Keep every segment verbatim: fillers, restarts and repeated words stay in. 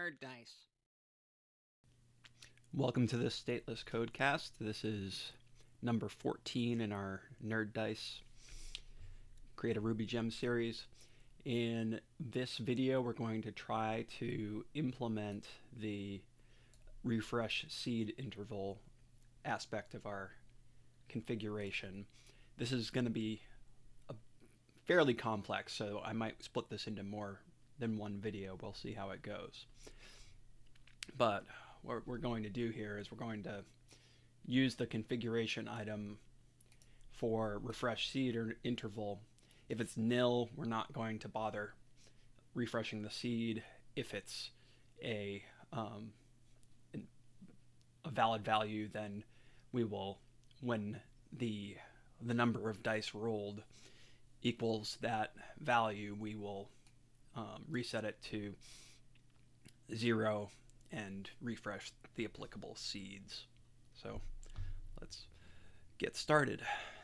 NerdDice. Welcome to this stateless Codecast. This is number fourteen in our NerdDice Create a RubyGem series. In this video, we're going to try to implement the refresh seed interval aspect of our configuration. This is going to be a fairly complex, so I might split this into more than one video. We'll see how it goes. But what we're going to do here is we're going to use the configuration item for refresh seed or interval. If it's nil, we're not going to bother refreshing the seed. If it's a um, a valid value, then we will, when the the number of dice rolled equals that value, we will um, reset it to zero and refresh the applicable seeds. So let's get started.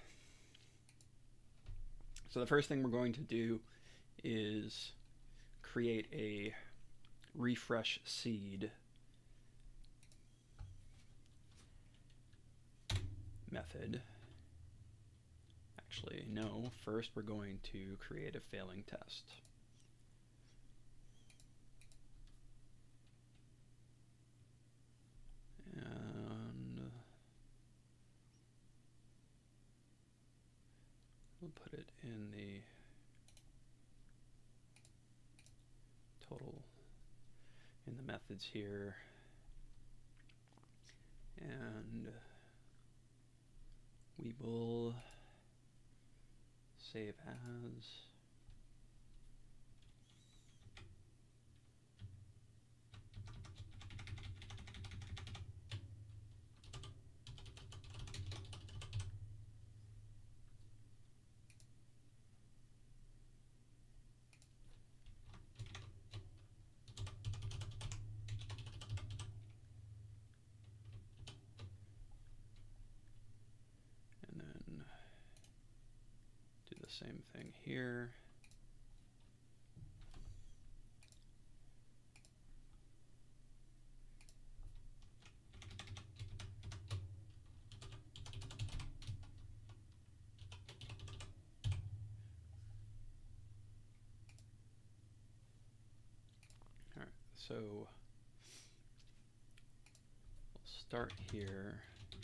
So the first thing we're going to do is create a refresh seed method. Actually, no. First, we're going to create a failing test. And we'll put it in the total in the methods here. And we will save as. And then do the same thing here. All right, so we'll start here.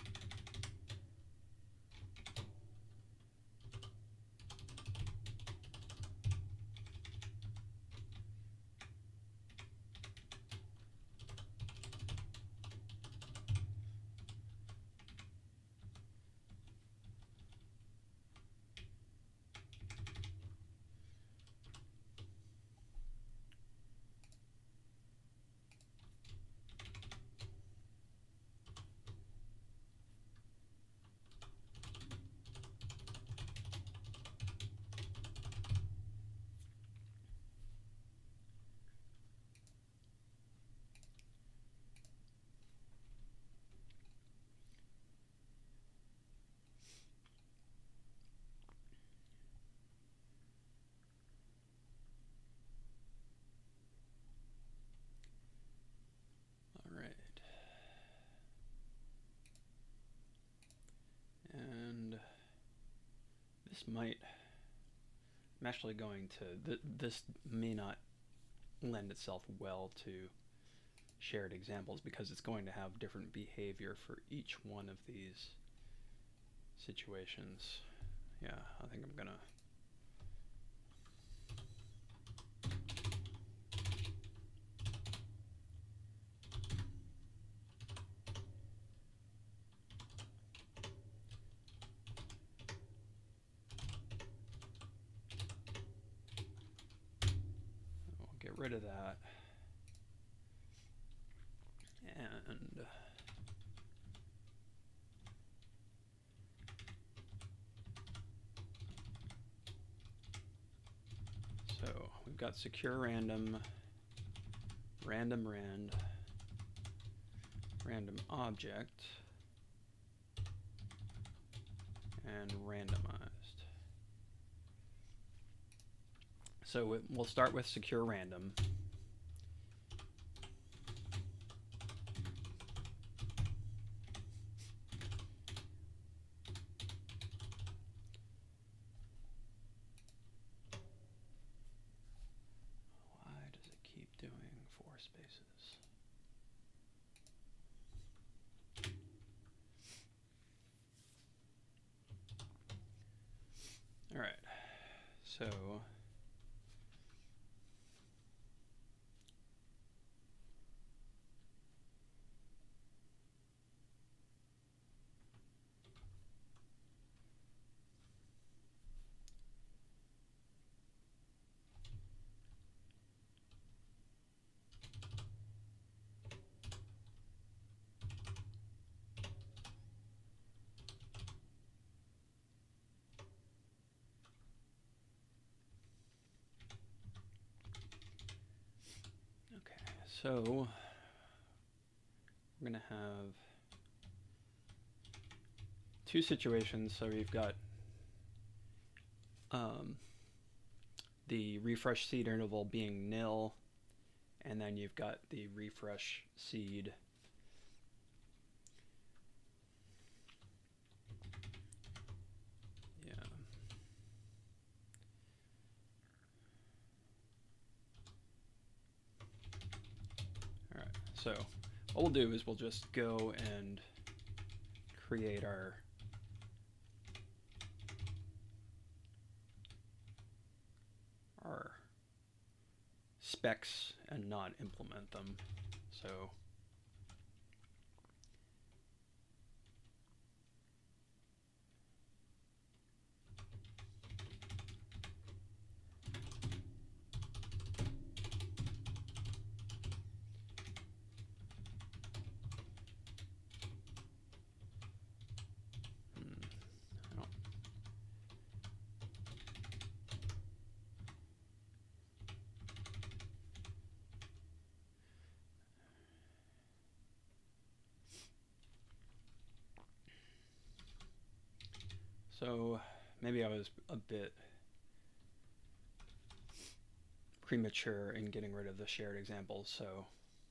And this might, I'm actually going to, th this may not lend itself well to shared examples because it's going to have different behavior for each one of these situations. Yeah, I think I'm gonna get rid of that. And so we've got secure random, random rand, random object, and randomized. So it, we'll start with secure random. so So we're going to have two situations. So we've got um, the refresh seed interval being nil, and then you've got the refresh seed yeah. All right. So what we'll do is we'll just go and create our our specs and not implement them. So So maybe I was a bit premature in getting rid of the shared examples, so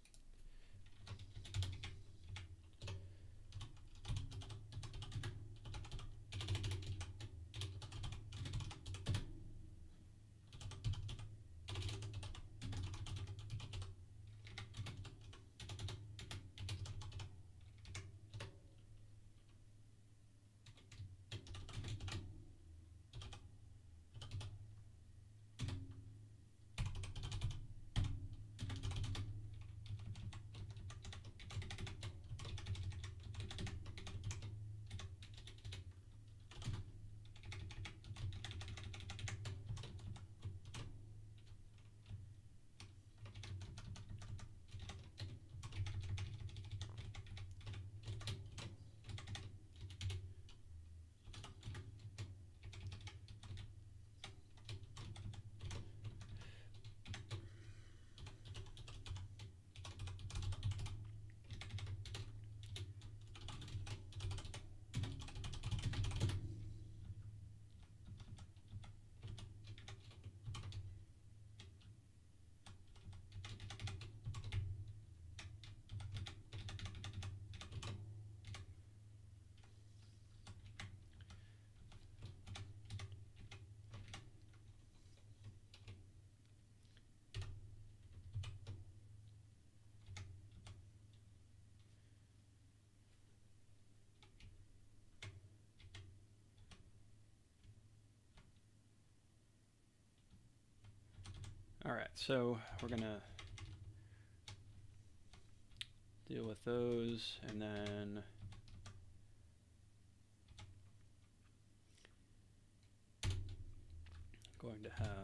all right, so we're gonna deal with those, and then going to have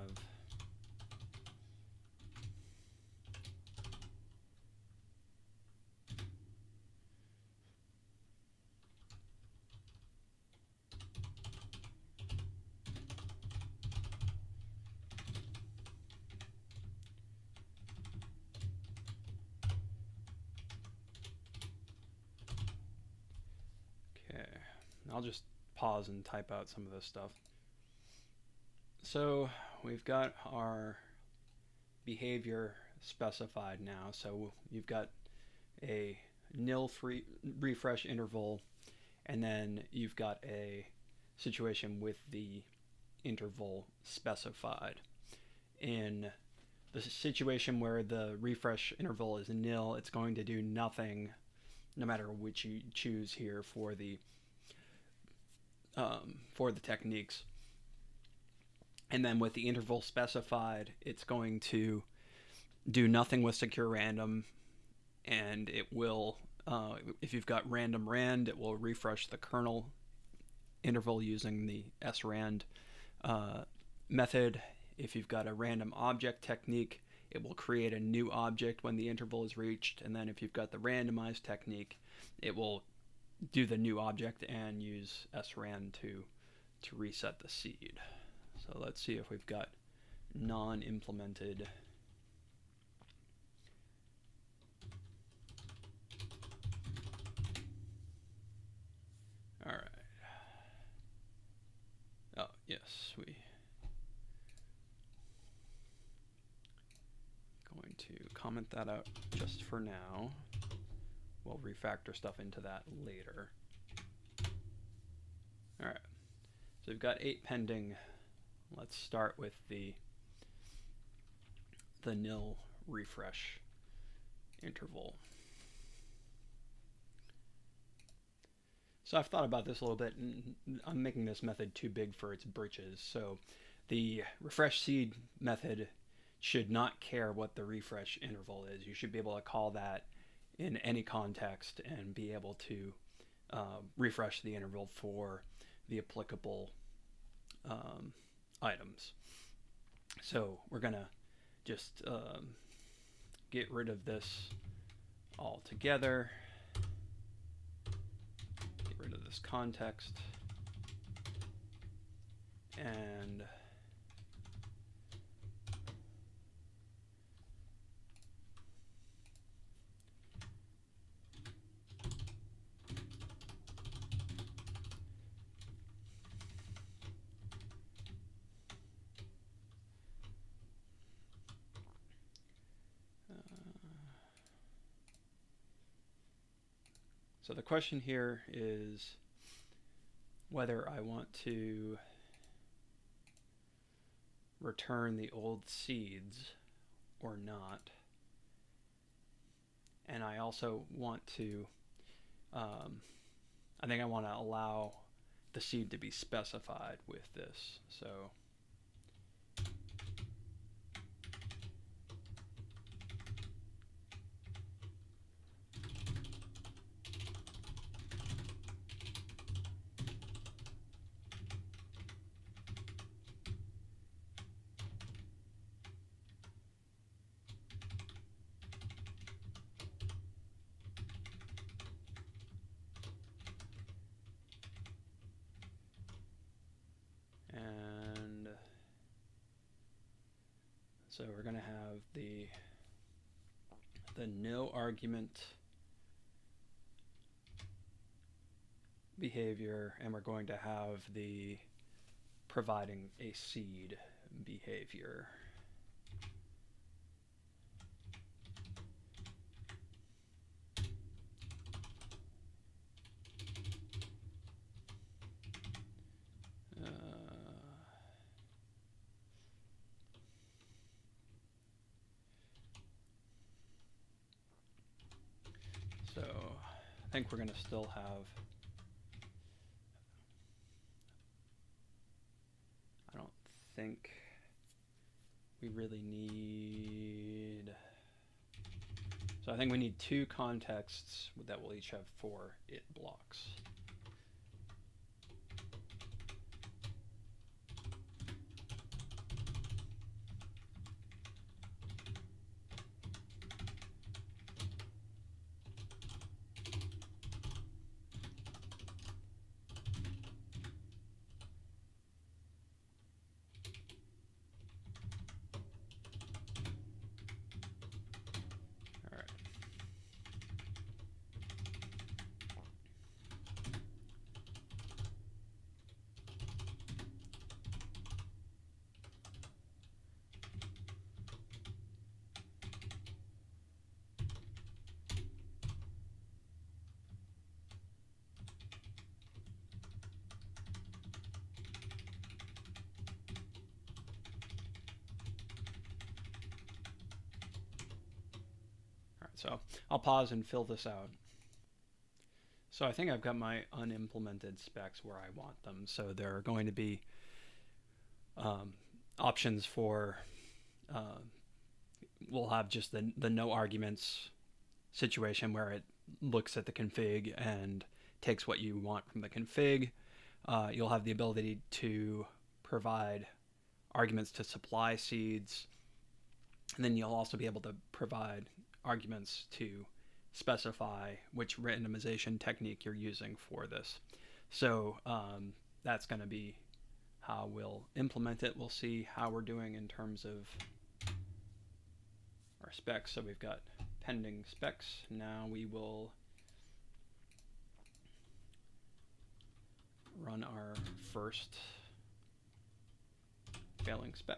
okay, I'll just pause and type out some of this stuff. So we've got our behavior specified now. So you've got a nil free refresh interval, and then you've got a situation with the interval specified. In the situation where the refresh interval is nil, it's going to do nothing no matter which you choose here for the um, for the techniques. And then with the interval specified, it's going to do nothing with secure random, and it will, uh, if you've got random rand, it will refresh the kernel interval using the srand uh, method. If you've got a random object technique, it will create a new object when the interval is reached. And then if you've got the randomized technique, it will do the new object and use srand to, to reset the seed. So let's see if we've got non-implemented. All right. Oh, yes, we going to comment that out just for now. We'll refactor stuff into that later. All right. So we've got eight pending. Let's start with the the nil refresh interval. So I've thought about this a little bit, and I'm making this method too big for its britches. So the refresh seed method should not care what the refresh interval is. You should be able to call that in any context and be able to uh, refresh the interval for the applicable um, items. So we're gonna just um, get rid of this altogether. Get rid of this context, and so the question here is whether I want to return the old seeds or not. And I also want to, um, I think I want to allow the seed to be specified with this. So and so we're going to have the the no argument behavior, and we're going to have the providing a seed behavior. So I think we're going to still have, I don't think we really need, so I think we need two contexts that will each have four it blocks. So I'll pause and fill this out. So I think I've got my unimplemented specs where I want them. So there are going to be um, options for, uh, we'll have just the, the no arguments situation where it looks at the config and takes what you want from the config. Uh, you'll have the ability to provide arguments to supply seeds, and then you'll also be able to provide arguments to specify which randomization technique you're using for this. So um, that's going to be how we'll implement it. We'll see how we're doing in terms of our specs. So we've got pending specs. Now we will run our first failing spec.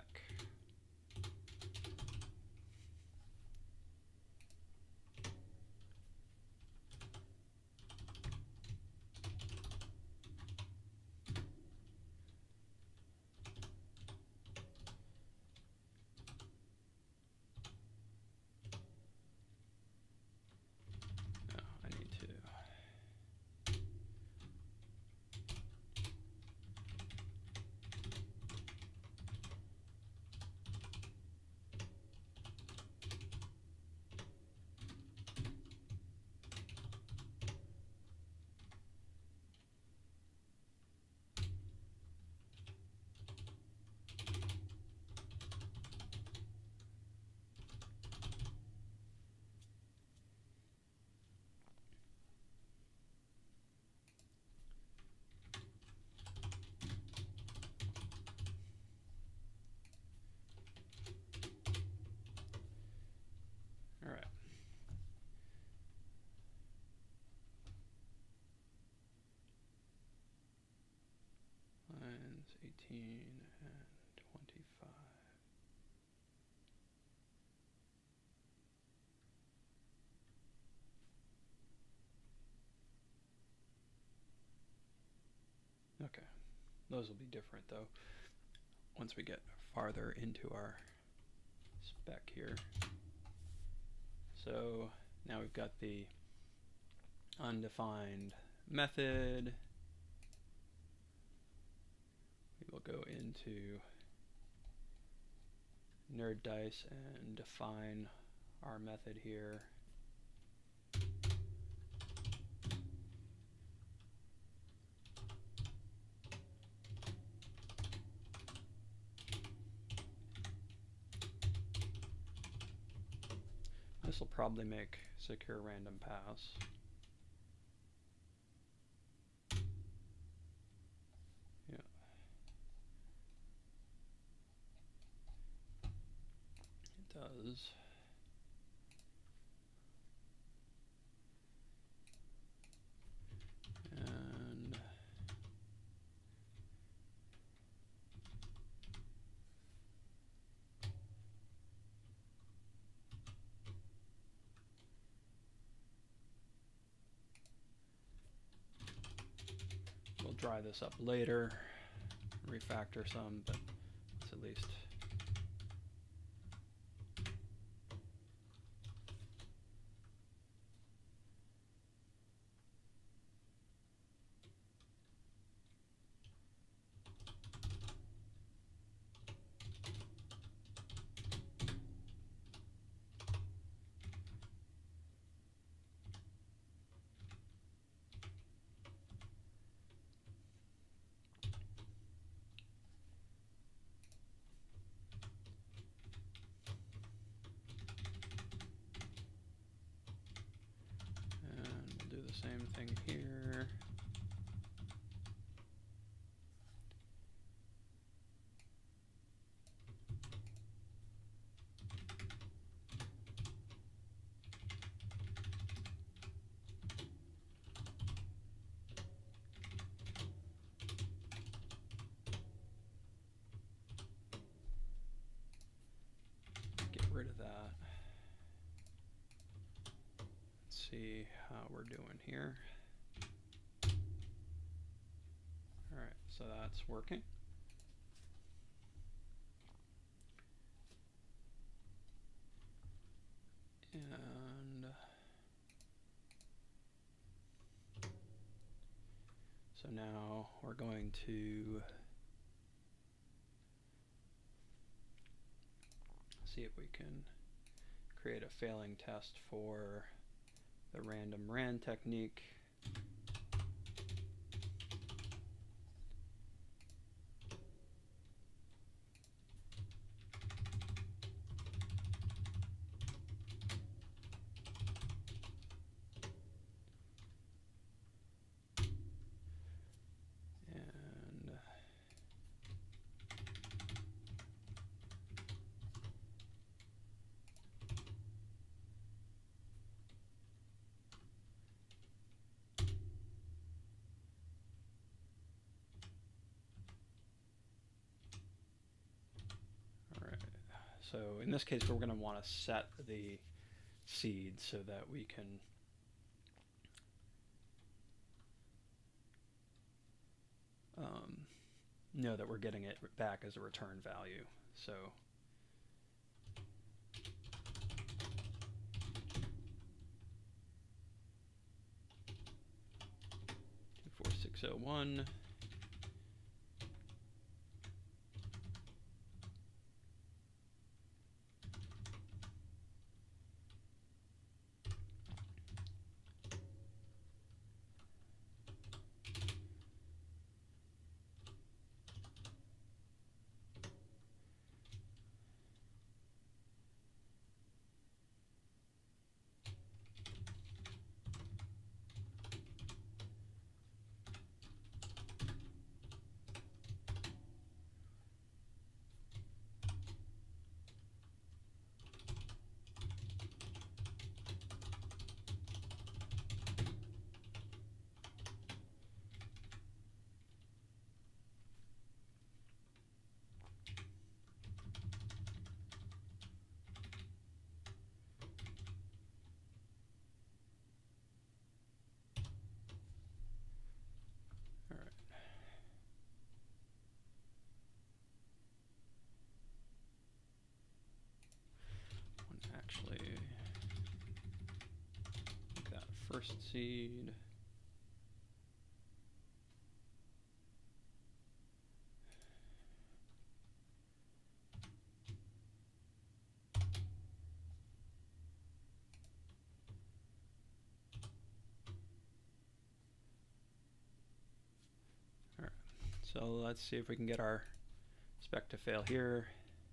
All right. Lines eighteen and twenty-five. Okay, those will be different though once we get farther into our spec here. So now we've got the undefined method. We will go into NerdDice and define our method here. This will probably make secure random pass. Yeah. It does. And we'll dry this up later, refactor some, but let's at least same thing here. Get rid of that. Let's see how we're doing here. All right, so that's working. And so now we're going to see if we can create a failing test for the random ran technique. So in this case, we're going to want to set the seed so that we can um, know that we're getting it back as a return value. So two four six zero one. Actually, make that first seed. All right, so let's see if we can get our spec to fail here.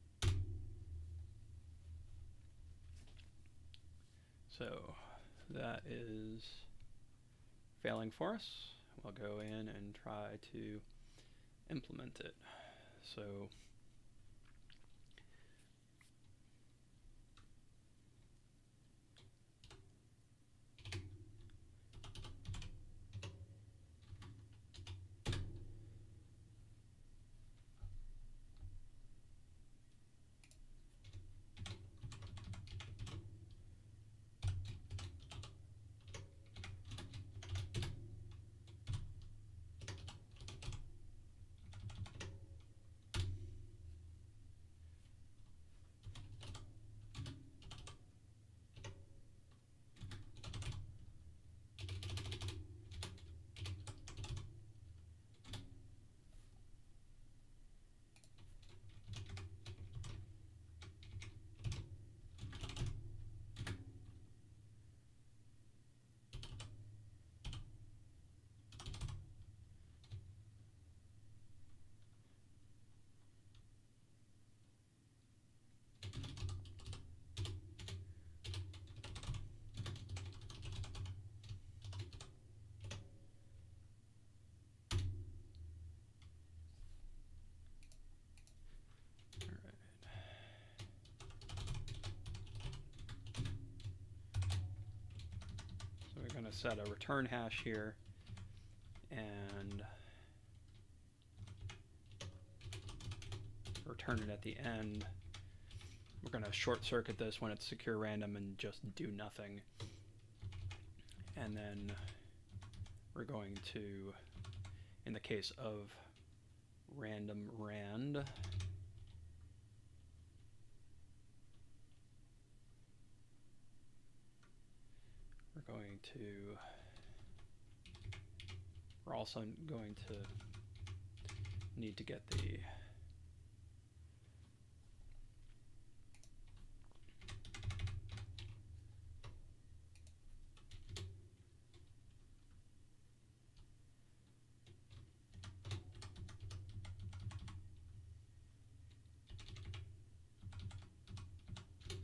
So that is failing for us. We'll go in and try to implement it. So set a return hash here and return it at the end. We're going to short circuit this when it's secure random and just do nothing. And then we're going to, in the case of random rand, we're going to, we're also going to need to get the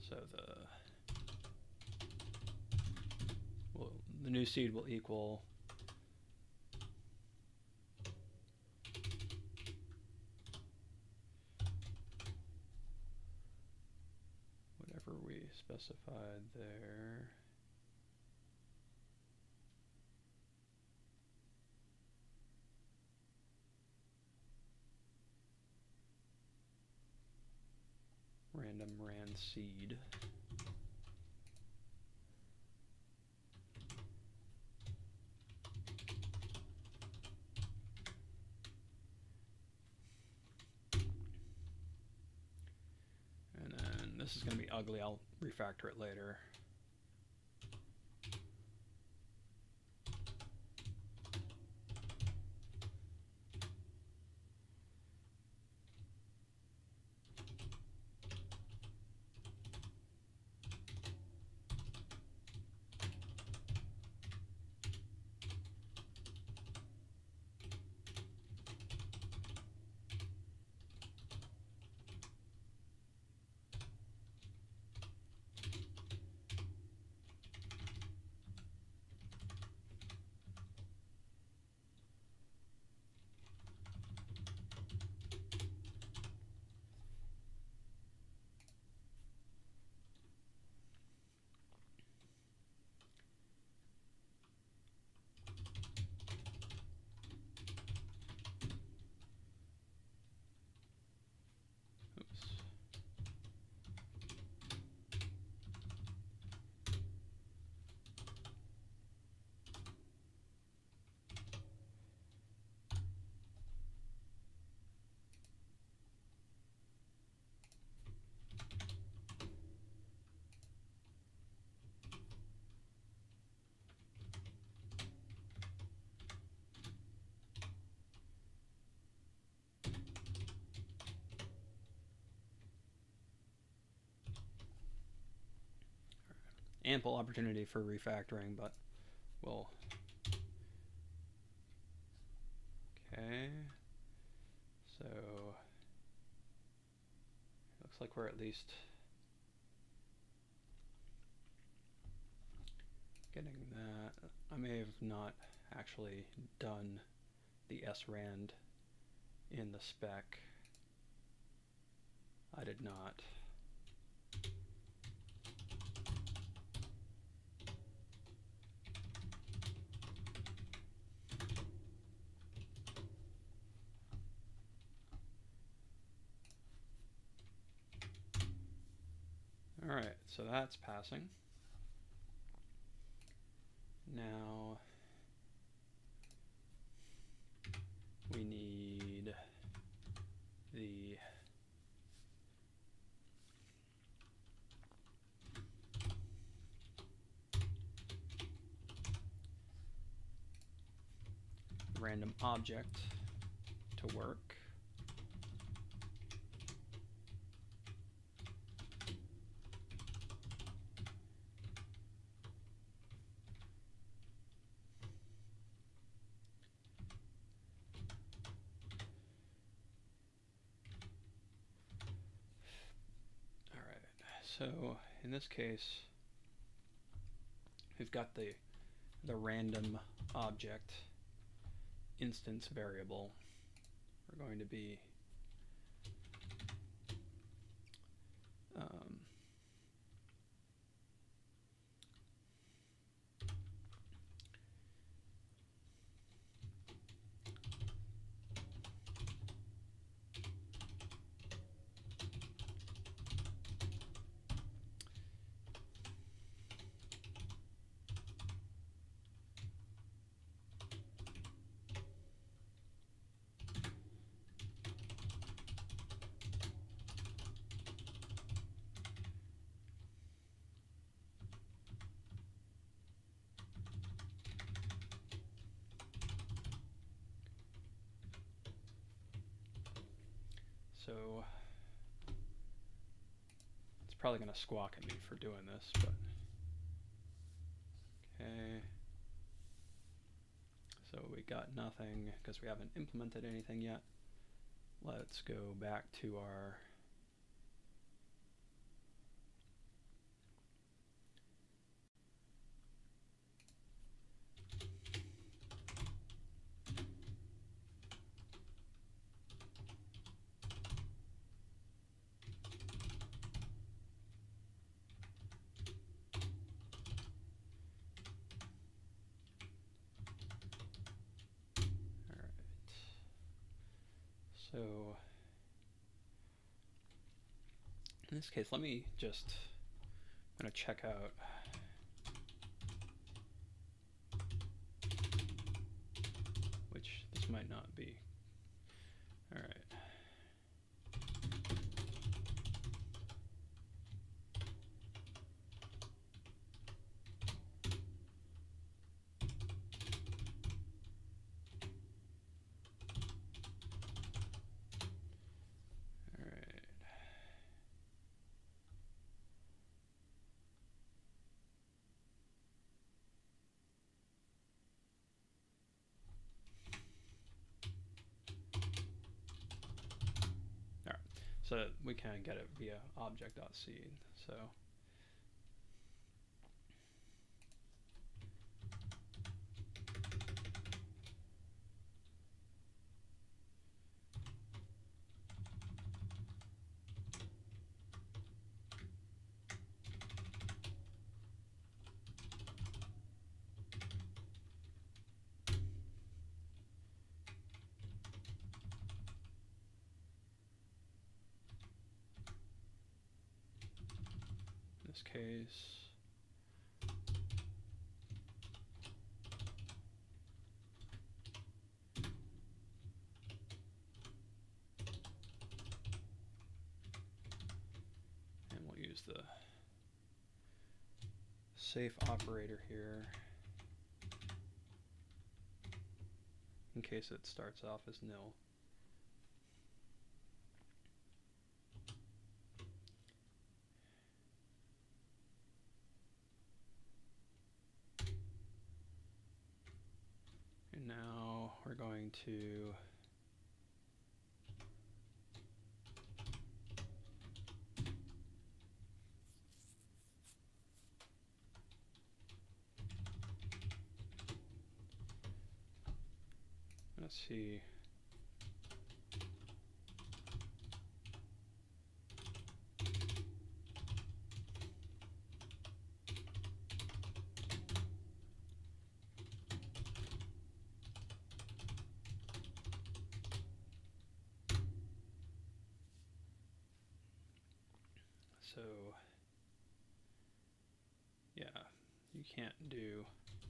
So the well, the new seed will equal whatever we specified there. Random ran seed. And then this is going to be ugly. I'll refactor it later. Ample opportunity for refactoring, but we'll. Okay. So looks like we're at least getting that. I may have not actually done the S rand in the spec. I did not. All right, so that's passing. Now we need the random object to work. So in this case, we've got the the random object instance variable. We're going to be um, so it's probably going to squawk at me for doing this, but okay. So we got nothing because we haven't implemented anything yet. Let's go back to our So in this case, let me just, I'm going to check out which this might not be. All right. So we can get it via object.seed. So in this case, and we'll use the safe operator here in case it starts off as nil. And now we're going to let's see. So yeah, you can't do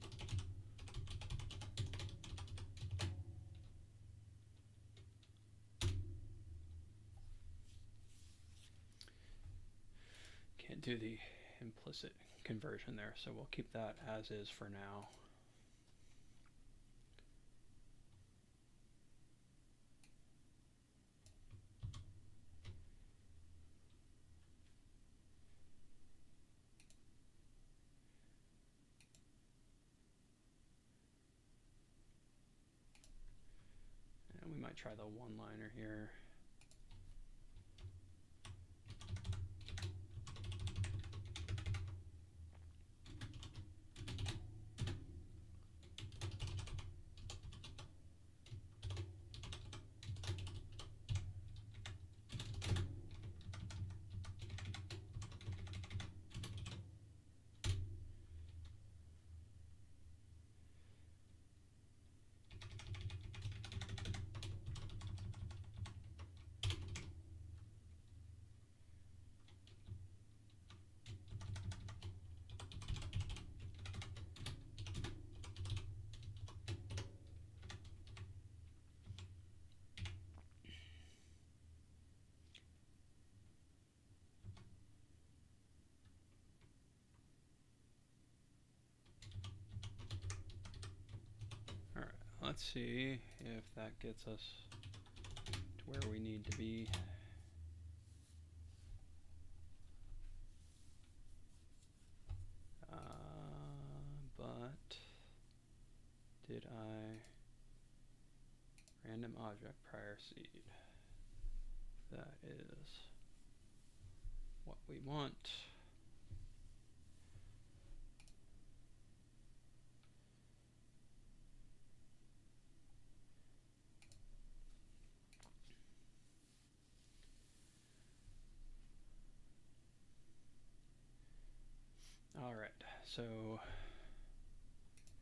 can't do the implicit conversion there, so we'll keep that as is for now. And we might try the one-liner here. Let's see if that gets us to where we need to be. Uh, but did I random object prior seed? That is what we want. All right, so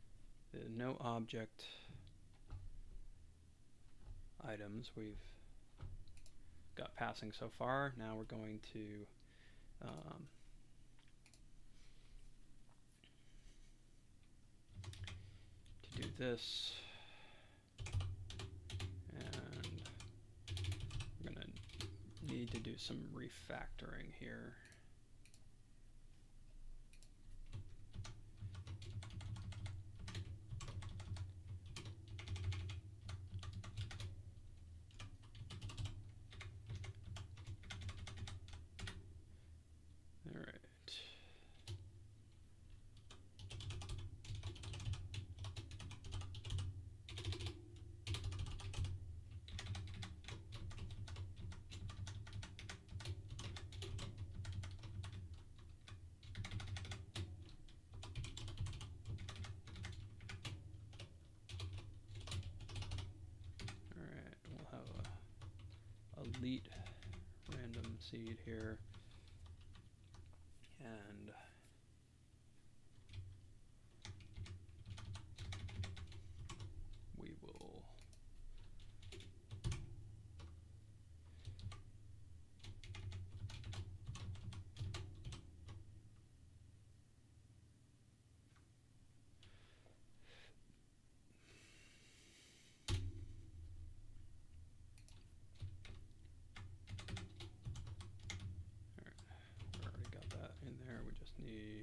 the no object items we've got passing so far. Now we're going to um, to do this, and we're going to need to do some refactoring here. Elite random seed here, and we will need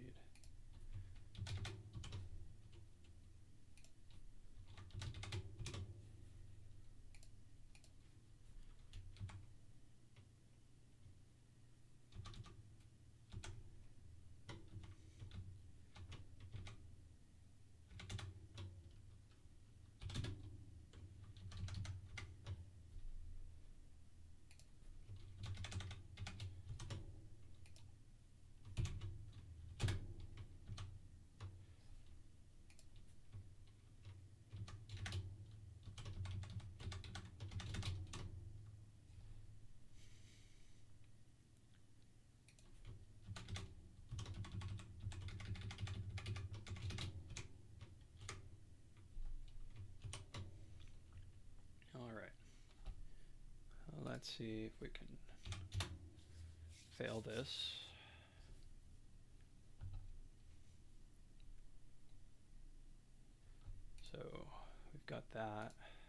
Let's see if we can fail this. So we've got that.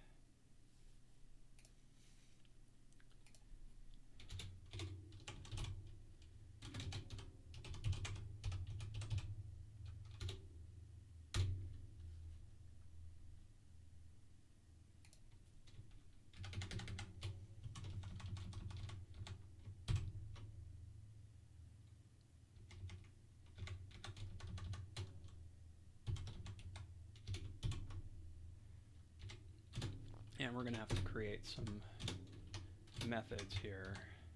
And we're going to have to create some methods here.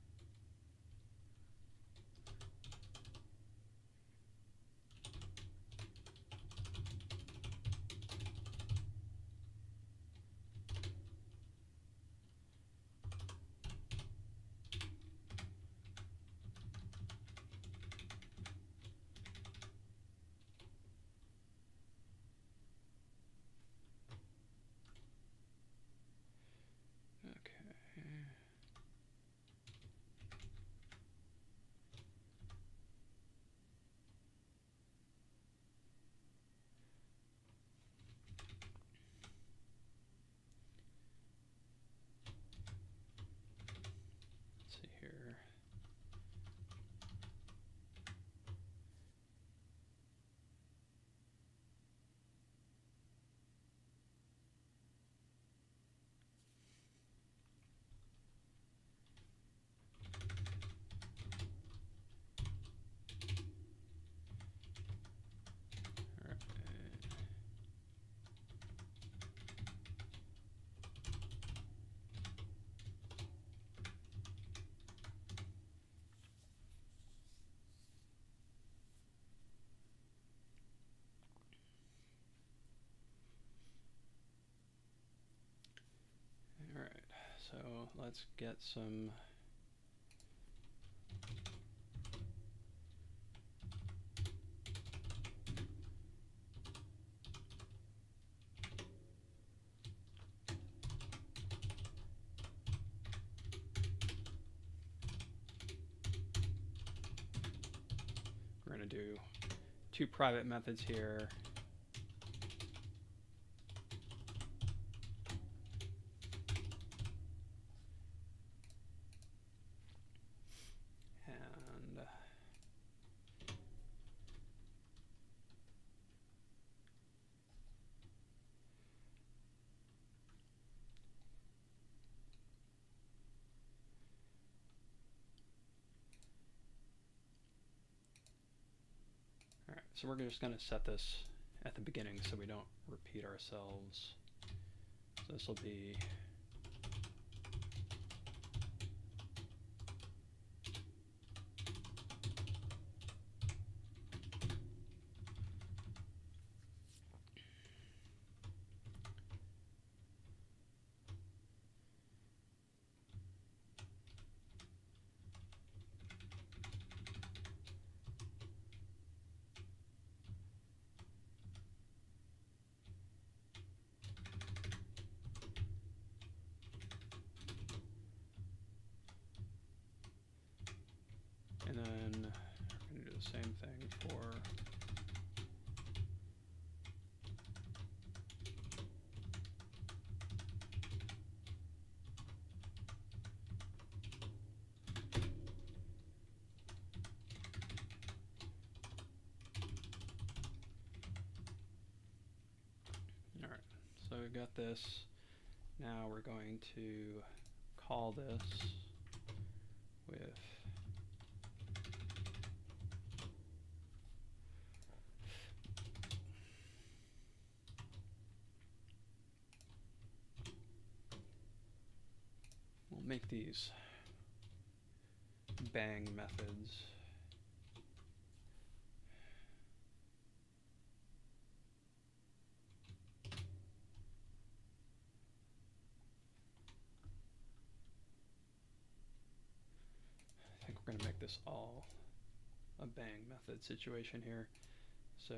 So let's get some going to do two private methods here. And all right, so we're just going to set this at the beginning so we don't repeat ourselves. So this will be and then we're going to do the same thing for all right, so we've got this. Now we're going to call this with we'll make these bang methods. I think we're going to make this all a bang method situation here. So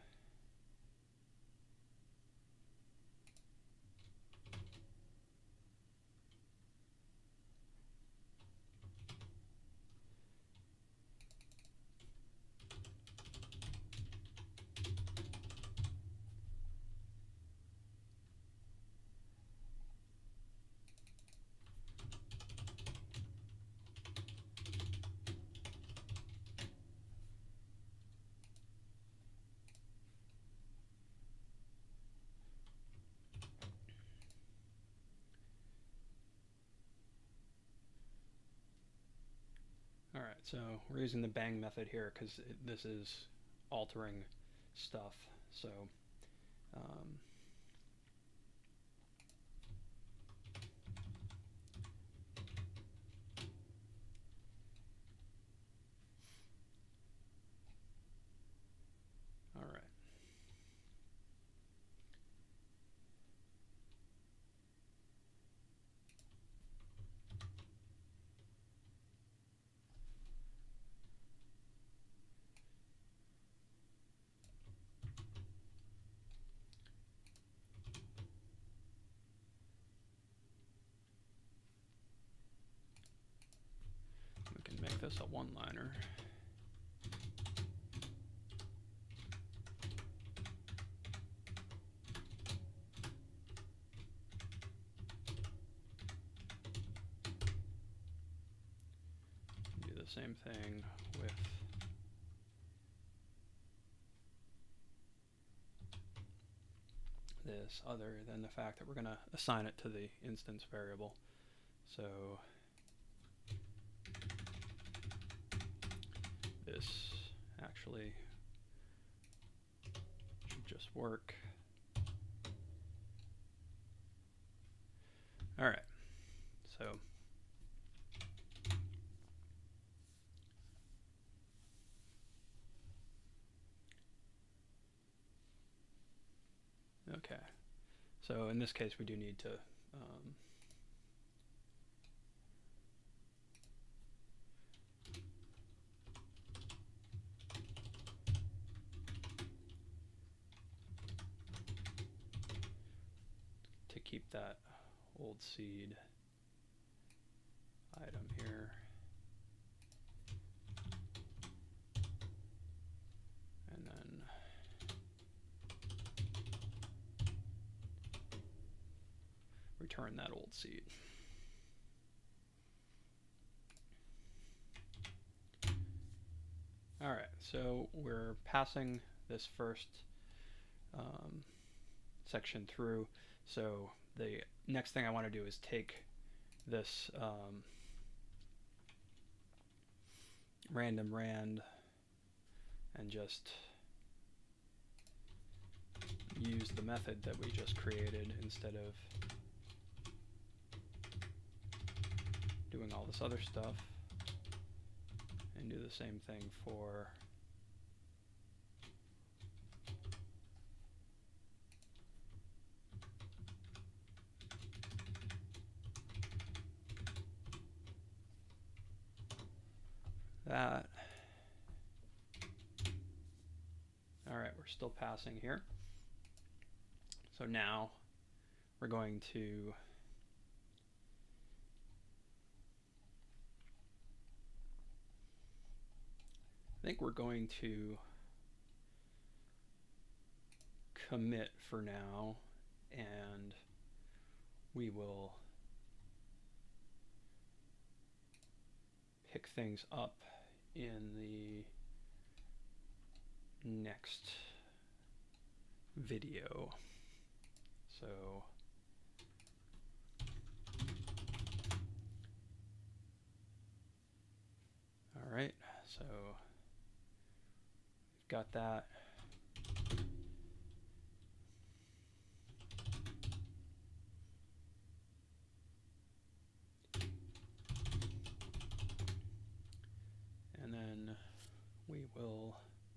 all right, so we're using the bang method here because this is altering stuff. So um, all right. We can make this a one-liner. Do the same thing with this, other than the fact that we're going to assign it to the instance variable. So this actually should just work. All right, so okay, so in this case we do need to um, to keep that old seed item here. return that old seed. All right, so we're passing this first um, section through. So the next thing I want to do is take this um, random rand and just use the method that we just created instead of doing all this other stuff, and do the same thing for that. All right, we're still passing here. So now we're going to I think we're going to commit for now, and we will pick things up in the next video. So all right, so we've got that. And then we will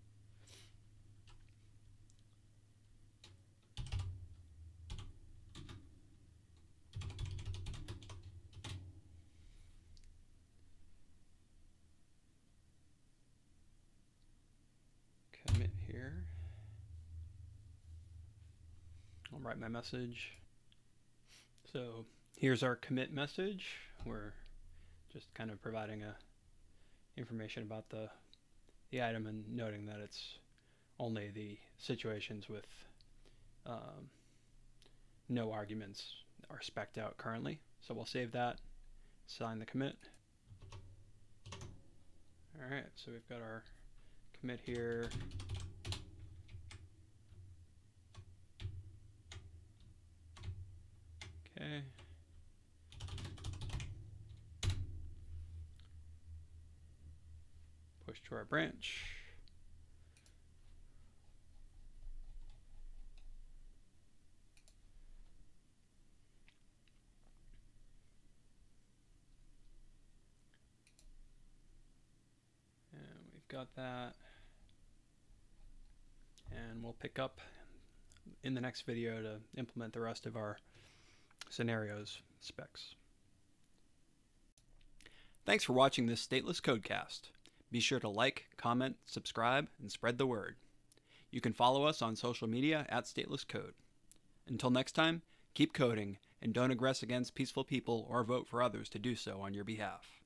commit here. I'll write my message. So here's our commit message. We're just kind of providing a information about the the item and noting that it's only the situations with um, no arguments are spec'd out currently. So we'll save that, sign the commit. All right, so we've got our commit here. Okay. Push to our branch. And we've got that. And we'll pick up in the next video to implement the rest of our scenarios specs. Thanks for watching this stateless codecast. Be sure to like, comment, subscribe, and spread the word. You can follow us on social media at Stateless Code. Until next time, keep coding and don't aggress against peaceful people or vote for others to do so on your behalf.